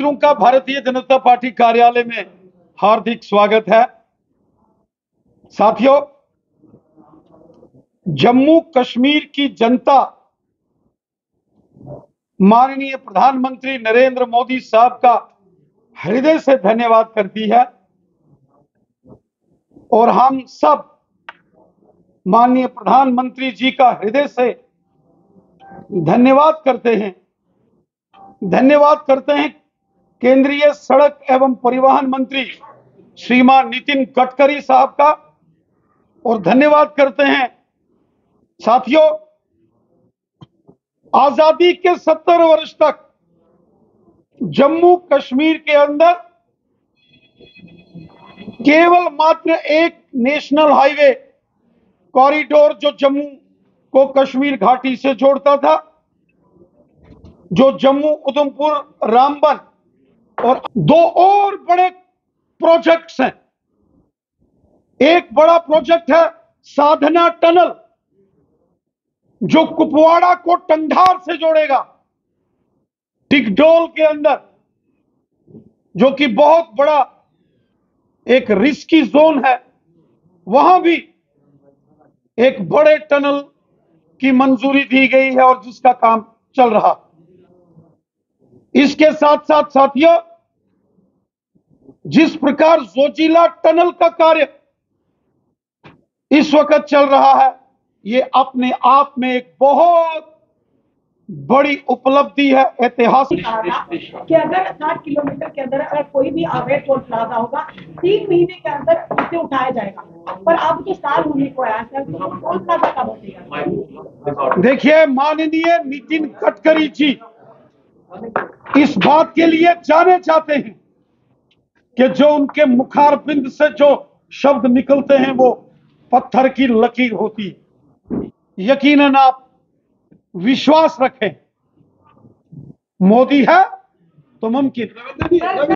मित्रों का भारतीय जनता पार्टी कार्यालय में हार्दिक स्वागत है। साथियों, जम्मू कश्मीर की जनता माननीय प्रधानमंत्री नरेंद्र मोदी साहब का हृदय से धन्यवाद करती है और हम सब माननीय प्रधानमंत्री जी का हृदय से धन्यवाद करते हैं। धन्यवाद करते हैं केंद्रीय सड़क एवं परिवहन मंत्री श्रीमान नितिन गडकरी साहब का और धन्यवाद करते हैं साथियों, आजादी के 70 वर्ष तक जम्मू कश्मीर के अंदर केवल मात्र एक नेशनल हाईवे कॉरिडोर जो जम्मू को कश्मीर घाटी से जोड़ता था, जो जम्मू उधमपुर रामबन और दो और बड़े प्रोजेक्ट्स हैं। एक बड़ा प्रोजेक्ट है साधना टनल जो कुपवाड़ा को टंगधार से जोड़ेगा टिकडोल के अंदर, जो कि बहुत बड़ा एक रिस्की जोन है। वहां भी एक बड़े टनल की मंजूरी दी गई है और जिसका काम चल रहा। इसके साथ साथ साथियों, जिस प्रकार जोजिला टनल का कार्य इस वक्त चल रहा है, ये अपने आप में एक बहुत बड़ी उपलब्धि है, ऐतिहासिक। कि अगर 60 किलोमीटर के अंदर अगर कोई भी अवैध टोल प्लाजा होगा 3 महीने के अंदर उसे उठाया जाएगा, पर अब तो साल होने को आया सर, तो टोल प्लाजा कब उठेगा? देखिए, माननीय नितिन गडकरी जी इस बात के लिए जाने जाते हैं कि जो उनके मुखारबिंद से जो शब्द निकलते हैं वो पत्थर की लकीर होती है। यकीनन आप विश्वास रखें, मोदी है तो मुमकिन।